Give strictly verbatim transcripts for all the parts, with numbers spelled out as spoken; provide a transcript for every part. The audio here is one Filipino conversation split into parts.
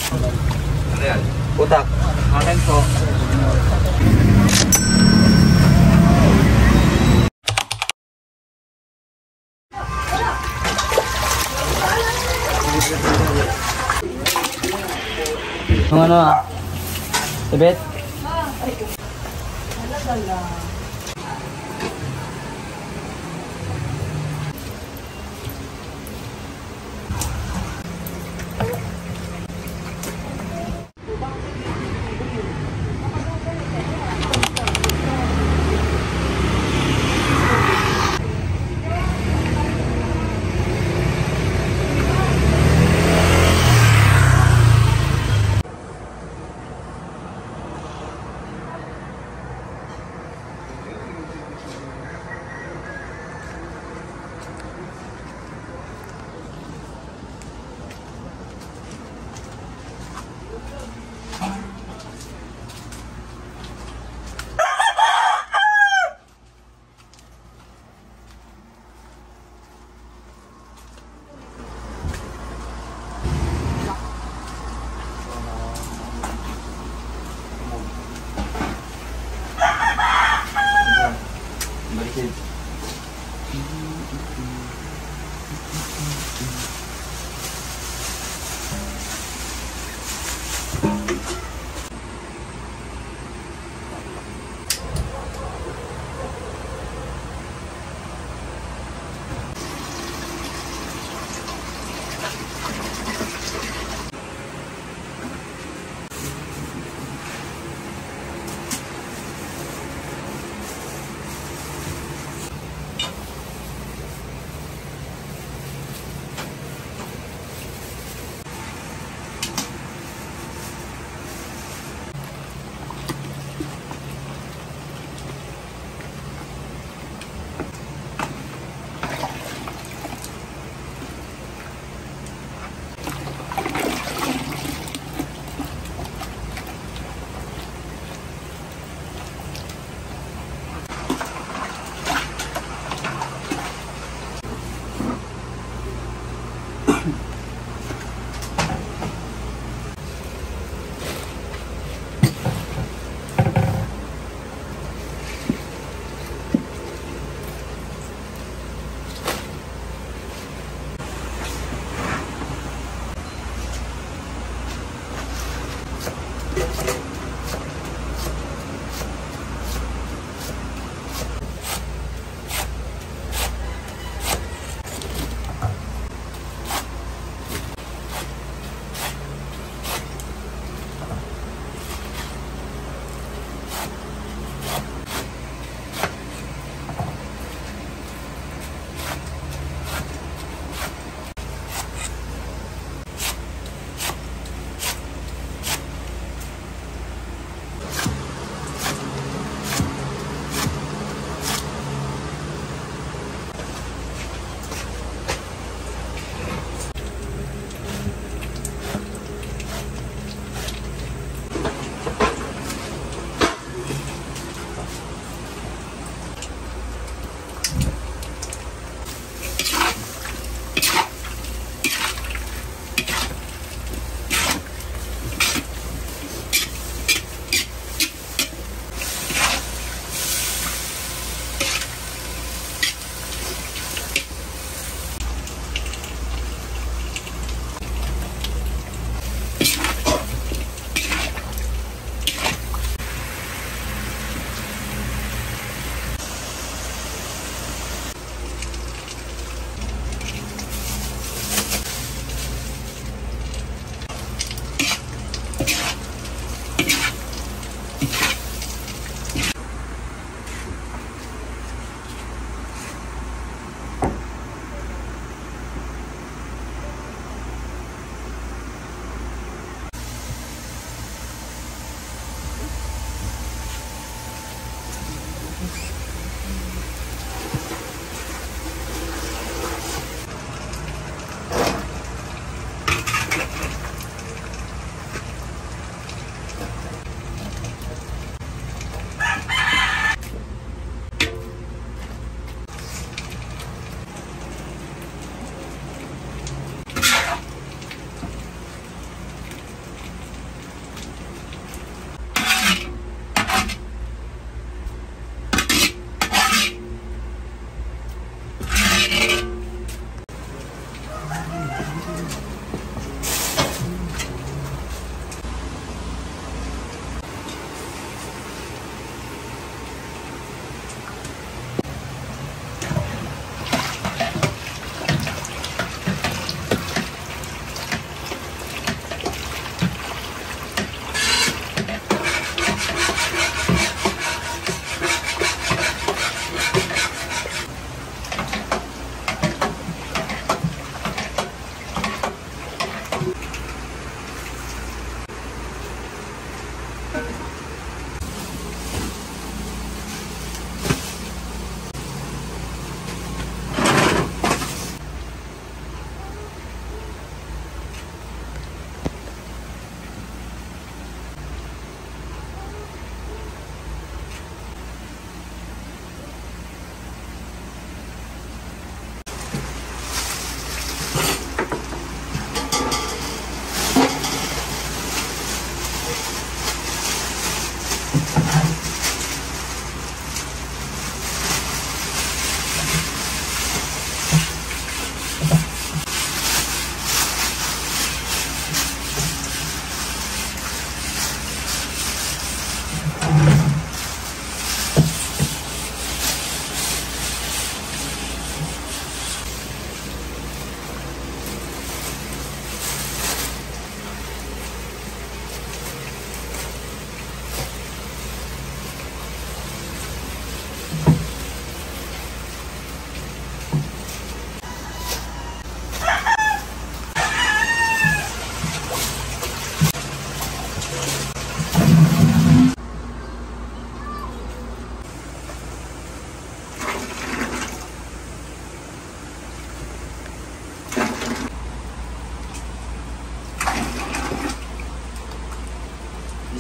Ano yan? Utak. Akin po. Ang ano ah? Tibet?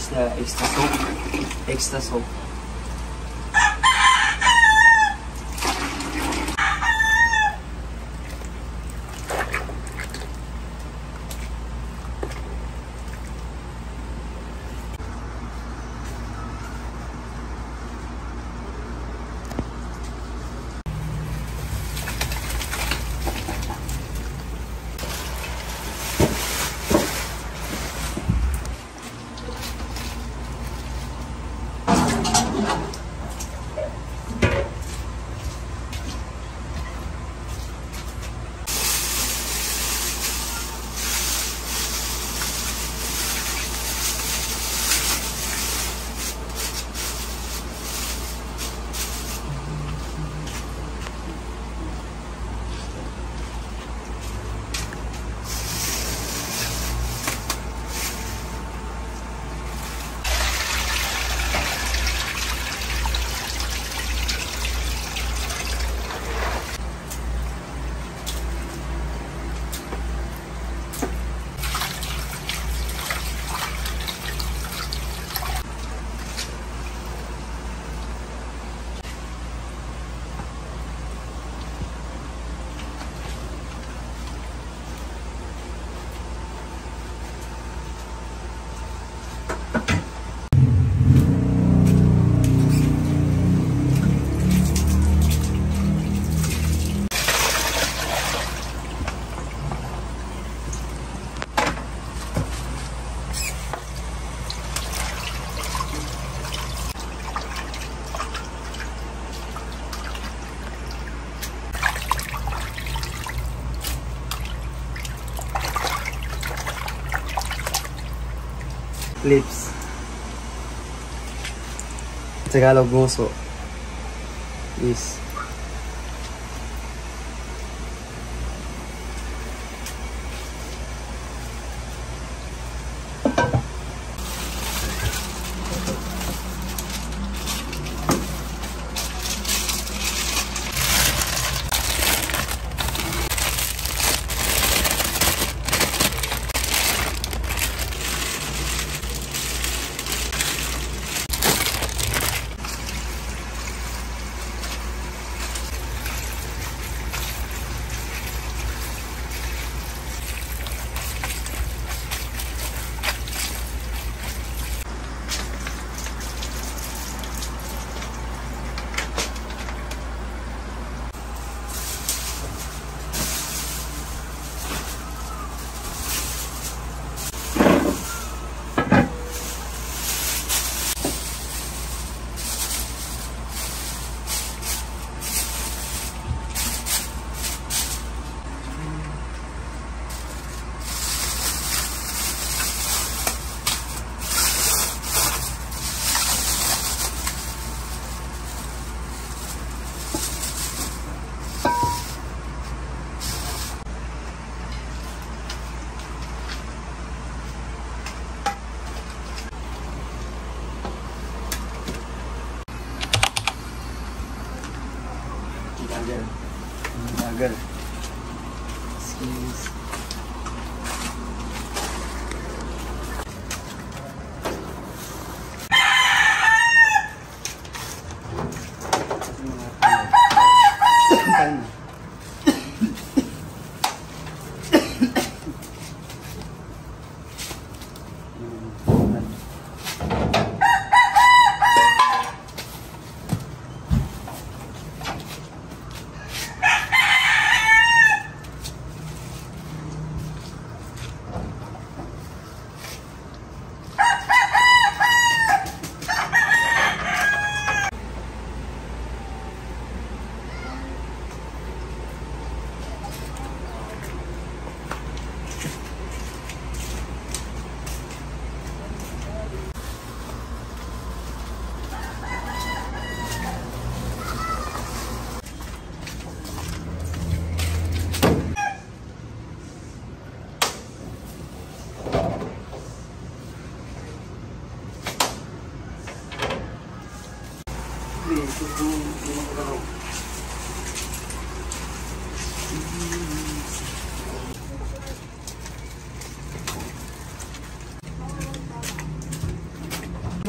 the extra soap. Extra soap. Lips. Tagalog nguso. Is Dagal. Dagal. Skis.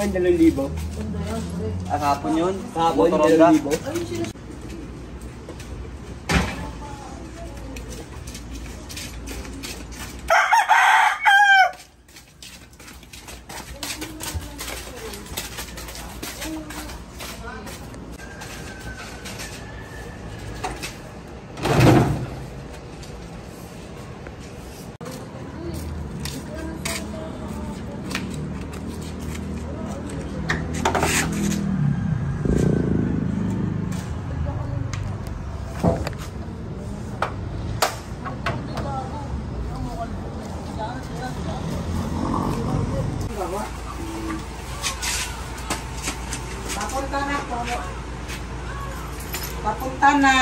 ba yung dalawang libo? Ah, kahapon yun? Kahapon yung Motoronda. dalawang libo? Papunta na po. Papunta na.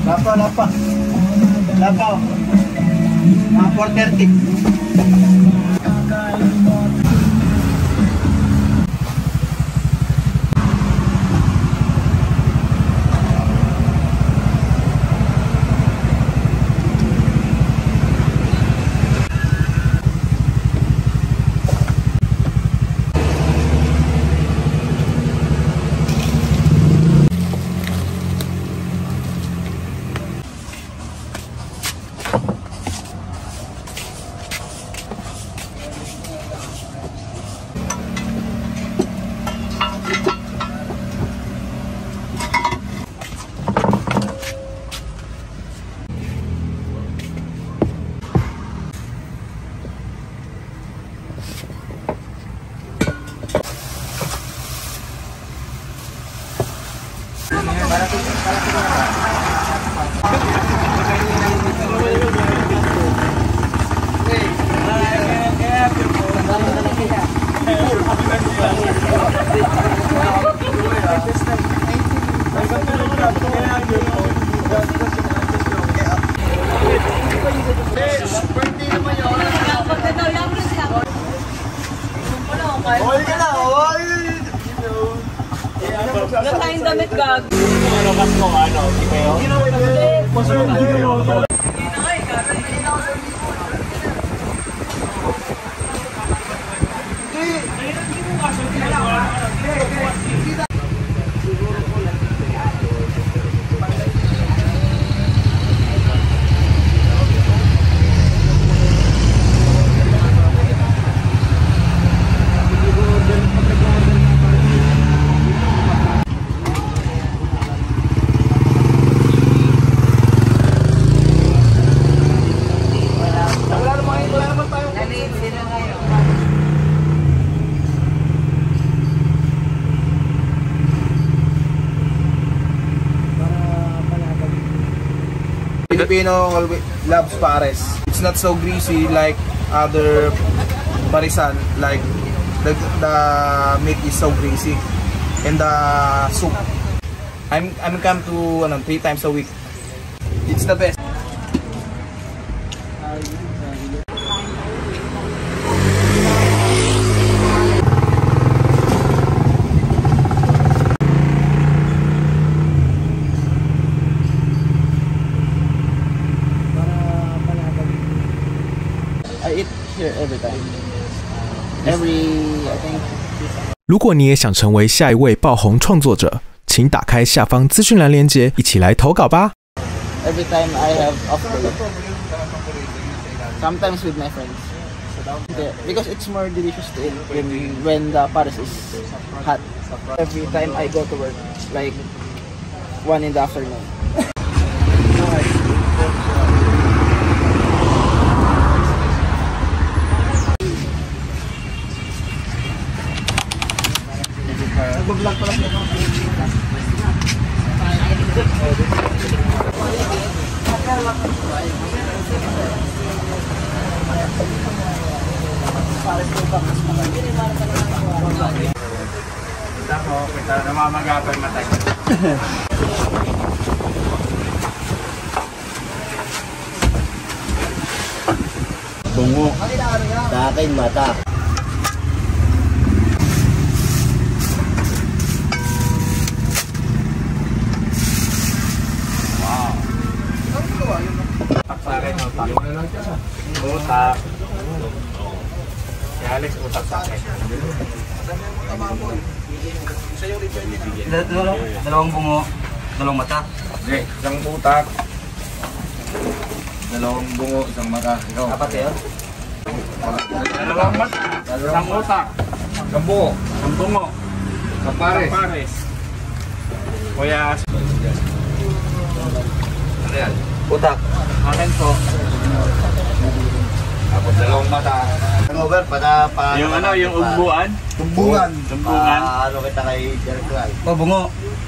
Lapa, lapa. Lapa. Mga four thirty. Wala tayong damit, gag. Ano mas mo, ano? Hindi kayo? Hindi. Filipino loves pares. It's not so greasy like other parisan. Like the, the meat is so greasy, and the soup. I'm I'm come to ano, three times a week. It's the best. I eat here every time. Every, I think. 如果你也想成为下一位爆红创作者，请打开下方资讯栏链接，一起来投稿吧。 Every time I have off day. Sometimes with my friends. Yeah, because it's more delicious to eat when, when the pares is hot. Every time I go to work, like one in the afternoon. Nag-vlog pala siya. Kita ko, kita namamagapan matay. Bungo. Sa akin, mata. Sa akin, utak. Utak. Si Alex, utak sa akin. Dalawang, dalawang bungo, dalawang mata. Okay, isang utak. Dalawang bungo, isang mata. Ikaw. Apat kayo? Dalawang mat, isang utak, Isang bungo. isang bungo, Isang pares. isang pares. Kuya, Ano yan? Utak. akin po. Tapos dalawang mata. Hangover, para pa... Yung ano, yung ugbuan. Tumbungan. Tumbungan. ano kita kay Derek Rai. O, bungo.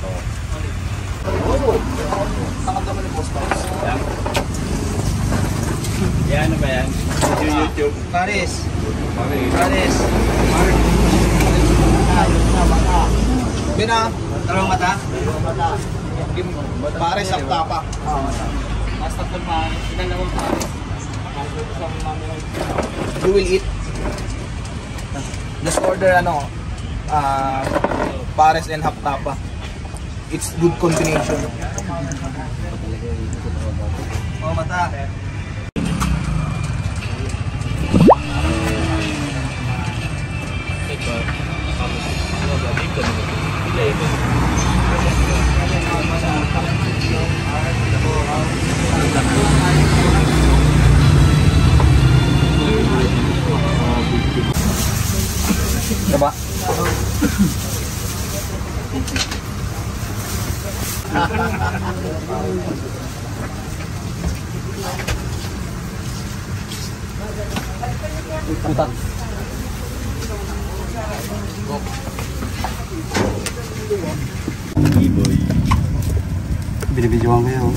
Yan, ano ba yan? Video YouTube. Paris. Pares. Paris. Bina, dalawang mata. Pares ang tapa. Mas tatlong pares. Dalawang pares. Isang mami rice. You will eat. Just order ano, uh, pares and half tapa. It's good combination. Oh, mata. Coba. Putat. Iboy. Binibidyoan ko yun.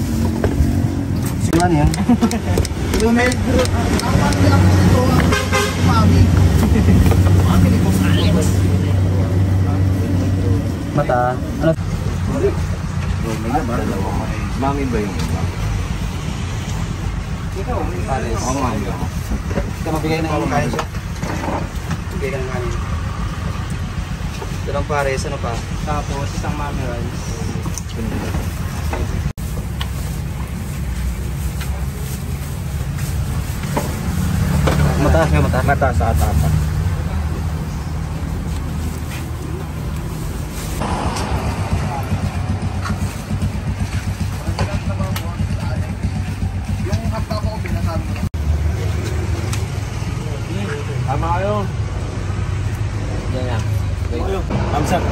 Sino yan? Ito may growth. Ang pati ako ito. Mami. Mami ni Boss Alex. Mata. Ano? Mami ba yun? Pares. Oo, mami. Ito mabigay na ng kain siya. Bigay ka ng kanin. Dalawang pares, ano pa? Tapos isang mami rice. Mataas nga, mataas. Mata sa tapa. Yung half tapa ko binasabi mo. Tama kayo. Yan yan. Thumbs up.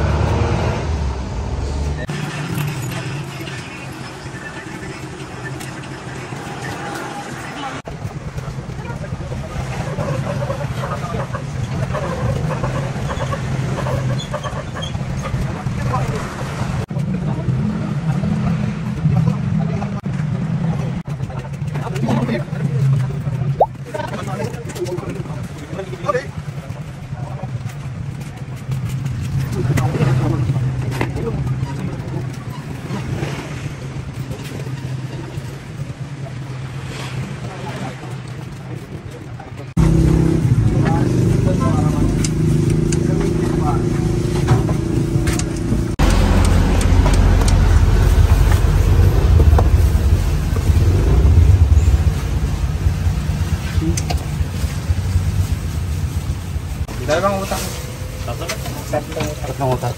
Dalawang utang. Tatlong utak.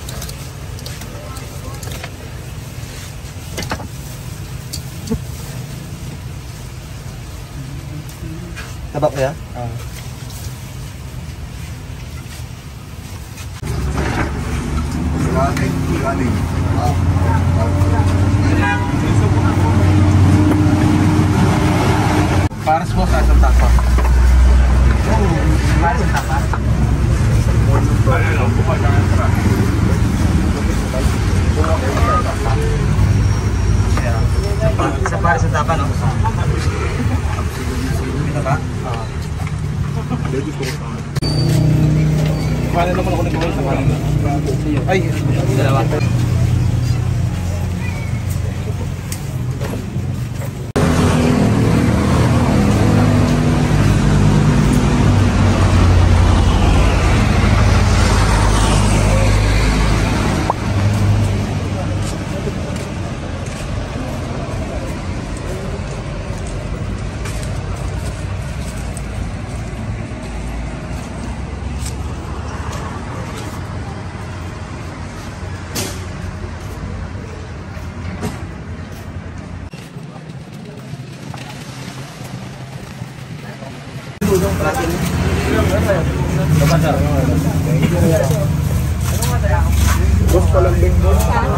Tabak ya? Ah. Galing, galing. Pares mo sa isang tapa. Pares ang tapa. Isa pares sa tapa, no? Ito ba? Paano naman ako nag-gawin sa kanin? Ay, Dalawa. boss palambing mo.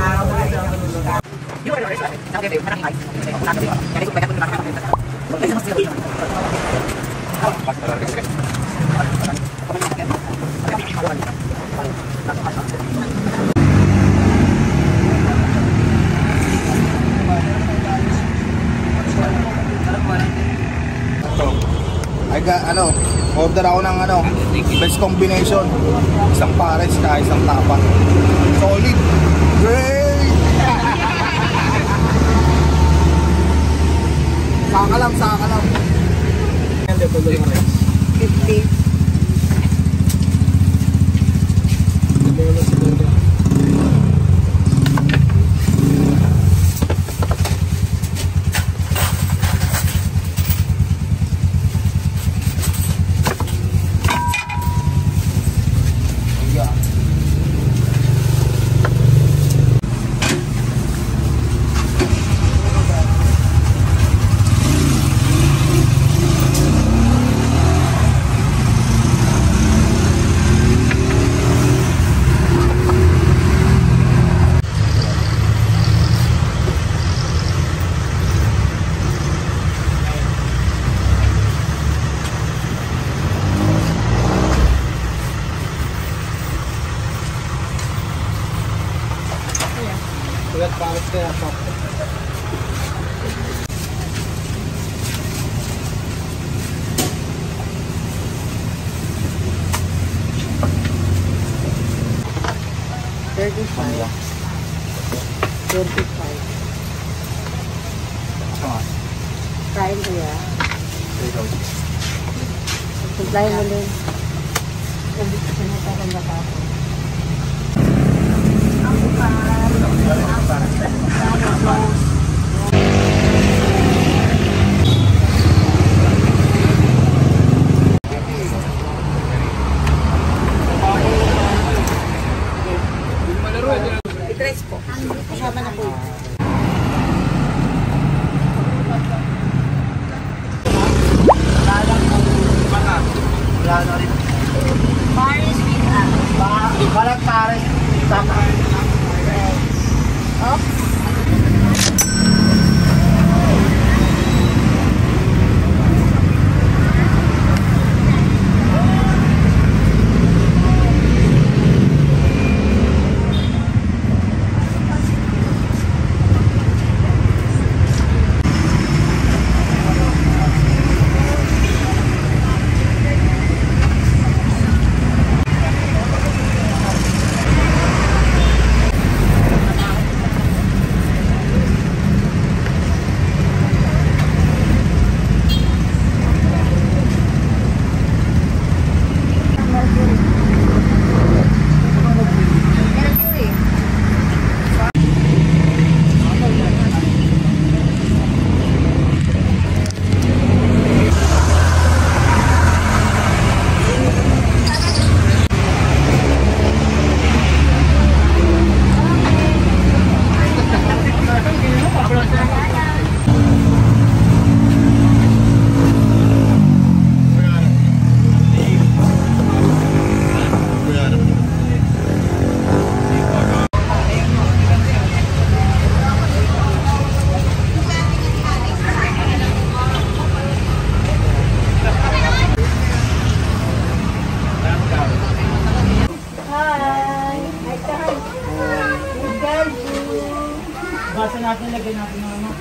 Ay ga, ano, order ako ng ano, best combination. Isang pares ka, isang tapa. Solid. Great! lang, saka ka lang. fifty. Sulat pares kaya po. thirty-five. thirty-five. Kain ko ya. Supply mo din. Sabi ko na parang bata ako. I-trace po. Kasama na po. Wala na rin. Paris pizza. Balat pares. Tama. Oh. Basta natin, lagyan natin ng mga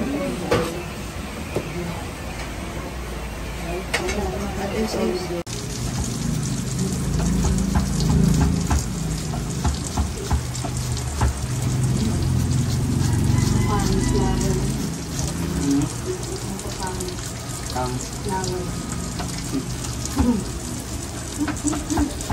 Tang.